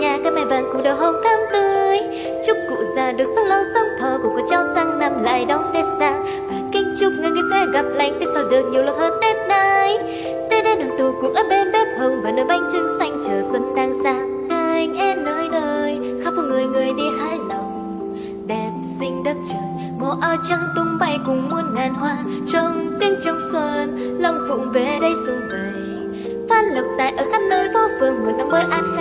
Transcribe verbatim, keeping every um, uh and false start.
nhà cái mẹ vàng cụ đầu hồng cam tươi. Chúc cụ già được sống lâu sống thọ, cụ có cháu sang năm lại đón Tết sang. Và kính chúc người người sẽ gặp lành, Tết sau được nhiều lộc hơn Tết nay. Tết đến đường tù cuộc ở bên bếp hồng, và nồi bánh trưng xanh chờ xuân đang sang. Anh em nơi nơi khắp phố người người đi hái lòng, đẹp xinh đất trời màu áo trắng tung bay cùng muôn ngàn hoa. Trong tiếng trong xuân lòng phụng về đây sum vầy, phát lộc tài ở khắp nơi phố phường, một năm mới an khang.